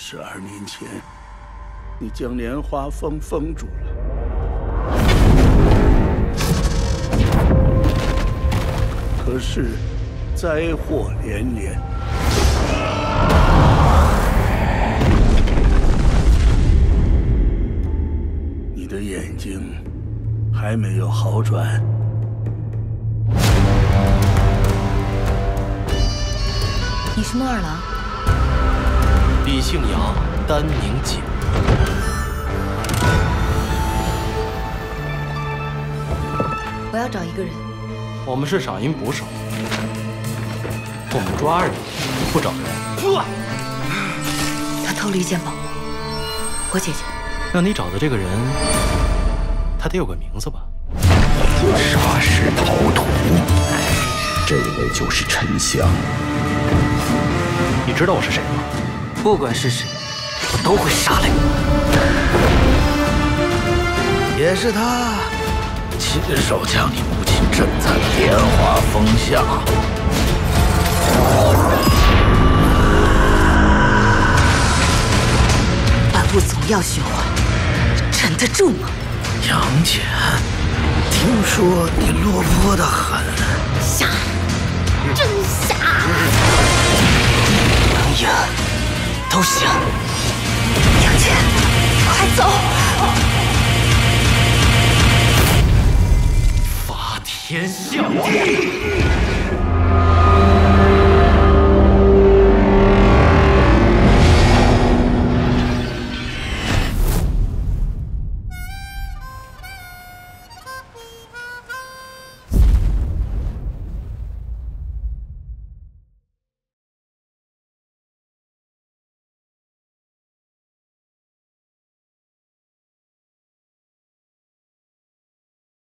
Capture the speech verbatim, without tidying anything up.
十二年前，你将莲花峰封住了。可是，灾祸连连。你的眼睛还没有好转。 你是木二郎？ 李姓杨，单名简。 我要找一个人。 我们是赏银捕手，我们抓人，不找人。 他偷了一件宝物，我姐姐。 那你找的这个人，他得有个名字吧？ 杀师逃徒，这位就是沉香。 你知道我是谁吗？ 不管是谁，我都会杀了你。 也是他，亲手将你母亲镇在了莲花峰下。 万物总要循环，沉得住吗？ 杨戬，听说你落魄的很。 傻，真傻。 能赢。 都行， 杨戬，快走！ 发天象地。